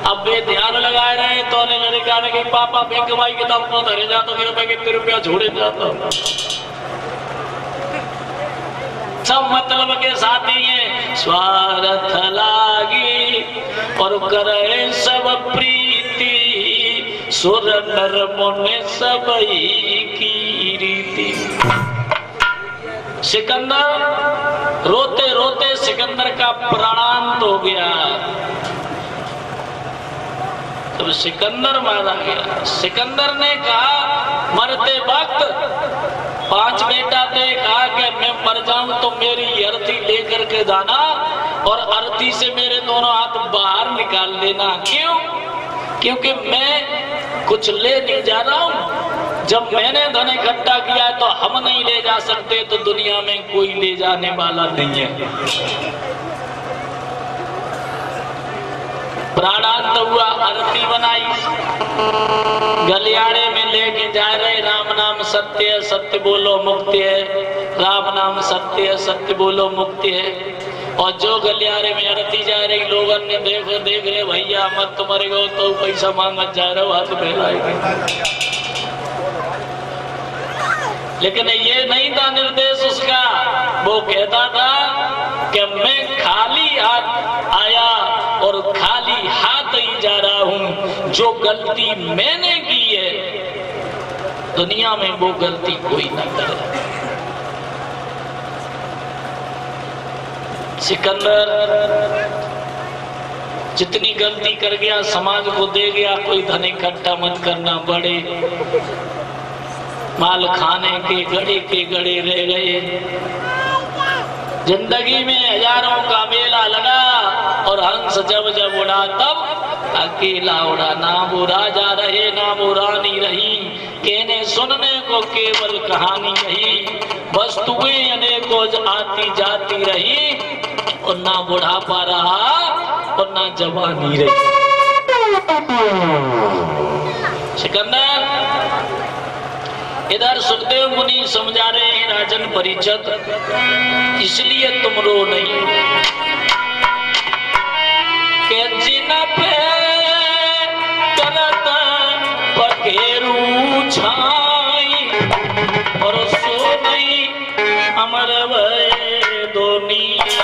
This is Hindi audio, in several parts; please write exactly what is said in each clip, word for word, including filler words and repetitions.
अब वे ध्यान लगाए रहे तो लड़का ने कही पापा बैंक माई किताब को धरे जाता फिर मैं कितने रुपया छोड़े जाता। सब मतलब के साथ ही है स्वार्थ लागी और करे सब प्रीति सुर नर मुनि सब की रीति। सिकंदर रोते रोते सिकंदर का प्राणांत हो गया। तब सिकंदर मारा गया। सिकंदर ने कहा मरते वक्त पांच बेटा थे, कहा कि मैं मर जाऊं तो मेरी अर्थी लेकर के जाना और अर्थी से मेरे दोनों हाथ बाहर निकाल देना। क्यों? क्योंकि मैं कुछ ले नहीं जा रहा हूं। जब मैंने धन इकट्ठा किया तो हम नहीं ले जा सकते तो दुनिया में कोई ले जाने वाला नहीं है। प्राणांत हुआ, आरती बनाई, गलियारे में लेके जा रहे राम नाम सत्य है, सत्य बोलो मुक्ति है, राम नाम सत्य है, सत्य बोलो मुक्ति है। और जो गलियारे में आरती जा रही लोगों ने देखो देख रहे भैया मत तुम्हारे को तो पैसा मांगत जा रहे हो हाथ फैलाएंगे। लेकिन ये नहीं था निर्देश उसका। वो कहता था कि मैं खाली हाथ आया और खाली हाथ ही जा रहा हूं। जो गलती मैंने की है दुनिया में वो गलती कोई ना करे। सिकंदर जितनी गलती कर गया समाज को दे गया। कोई धन इकट्ठा मत करना, बड़े माल खाने के गड़े के गड़े रह गए। जिंदगी में हजारों का मेला लगा और हंस जब जब उड़ा तब अकेला उड़ा। ना वो राजा रहे ना वो रानी रही, कहने सुनने को केवल कहानी रही। वस्तुएं अनेकों आती जाती रही और ना बुढ़ापा रहा और ना जवानी रही। सिकंदर इधर सुखदेव मुनि समझा रहे हैं राजन परीक्षित, इसलिए तुम रो नहीं के जिन पे करत पखेरू छाई और सो नहीं अमर भय दुनिया।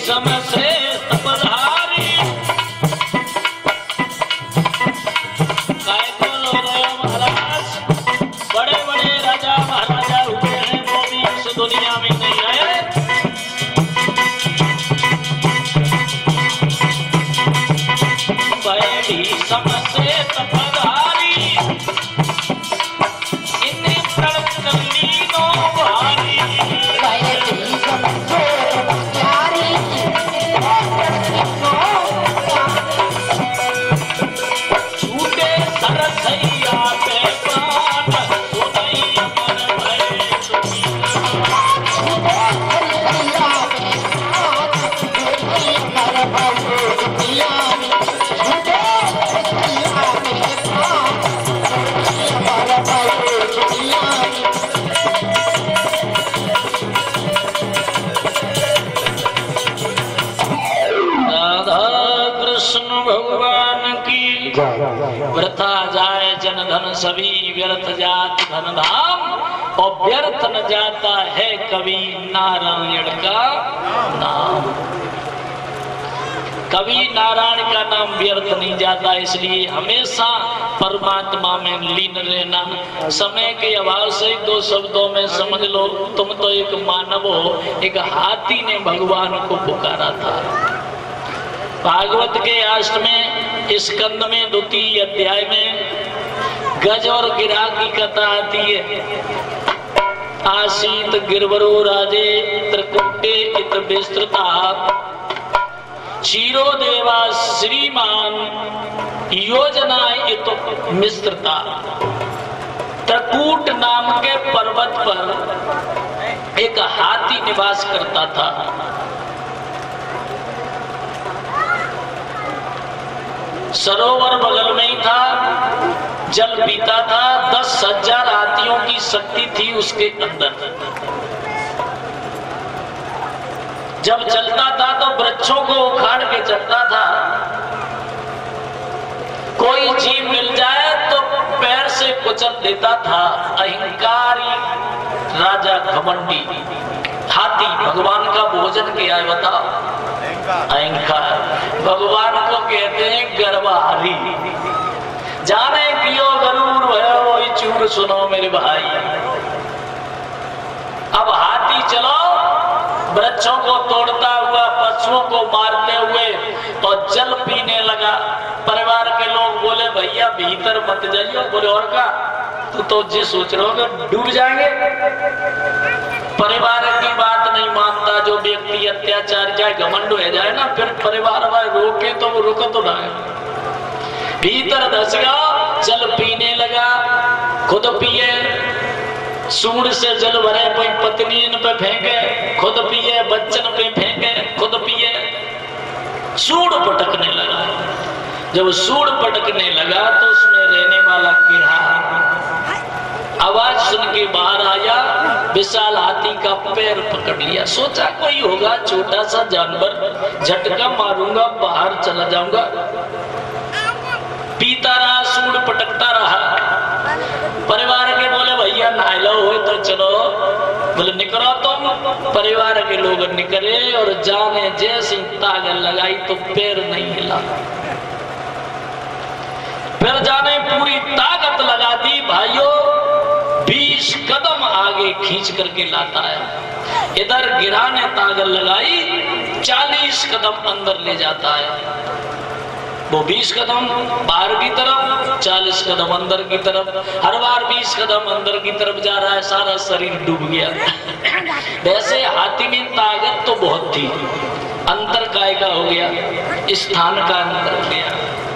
भीषम से तपधारी काय को लो रहे महाराज, बड़े बड़े राजा महाराजा हुए हैं वो भी इस दुनिया में नहीं आए। भय भीषम से तपधारी इन्हें प्रणत लीनो भारी। भय भीषम से तपधारी छूटे सरसैया पे प्राण सुनैया मन भय छूटे सरसैया पे प्राण सुनैया मन भय भगवान की वृथा जाए जन धन सभी, व्यर्थ जात धन धाम, और व्यर्थ न जाता है कवि नारायण का नाम। कवि नारायण का नाम व्यर्थ नहीं जाता, इसलिए हमेशा परमात्मा में लीन रहना। समय के अभाव से दो शब्दों में समझ लो, तुम तो एक मानव हो। एक हाथी ने भगवान को पुकारा था। भागवत के अष्टवें स्कंद में द्वितीय अध्याय में गज और गिरा की कथा आती है। आसीत गिरवरो राजे त्रिकुटे इत विस्तृता, क्षीरो देवा श्रीमान योजना इत मिश्रता। त्रिकूट नाम के पर्वत पर एक हाथी निवास करता था। सरोवर बगल में ही था, जल पीता था। दस हजार हाथियों की शक्ति थी उसके अंदर। जब चलता था तो वृक्षों को उखाड़ के चलता था। कोई जीव मिल जाए तो पैर से कुचल देता था। अहंकारी राजा घमंडी हाथी भगवान का भोजन किया है, बताओ। अहंकार भगवान को कहते हैं गर्वहारी। जाने पियो गरूर भयो चूर सुनो मेरे भाई। अब हाथी चलो वृक्षों को तोड़ता हुआ, पशुओं को मारते हुए और जल पीने लगा। परिवार के लोग बोले भैया भीतर मत जाइयो। बोले और का तू तो जी सोच रहे हो डूब जाएंगे। परिवार की बात नहीं मानता जो व्यक्ति अत्याचार जाए घमंड हो जाए ना, फिर परिवार वाले रोके तो वो रुक तो ना। भीतर धस गया, जल पीने लगा, खुद पिए, सूंड से जल भरे, कोई पत्नी इन पे फेंके, खुद पिए, बच्चन पे फेंके, खुद पिए। सूंड पटकने लगा। जब सूंड पटकने लगा तो उसमें रहने वाला गिरा आवाज सुन के बाहर आया। विशाल हाथी का पैर पकड़ लिया। सोचा कोई होगा छोटा सा जानवर, झटका मारूंगा बाहर चला जाऊंगा। पीता रहा, सूंड पटकता रहा। परिवार के बोले भैया नहालो हो तो चलो। बोले निकलो तुम। परिवार के लोग निकले और जाने जैसे ताकत लगाई तो पैर नहीं हिला। फिर जाने पूरी ताकत लगा दी। भाइयों बीस कदम आगे खींच करके लाता है। इधर गिरा ने ताकत लगाई, चालीस कदम अंदर ले जाता है। वो बीस कदम बाहर की तरफ, चालीस कदम अंदर की तरफ। हर बार बीस कदम अंदर की तरफ जा रहा है, सारा शरीर डूब गया। वैसे हाथी में ताकत तो बहुत थी, अंतर काय का हो गया, स्थान का अंतर हो गया।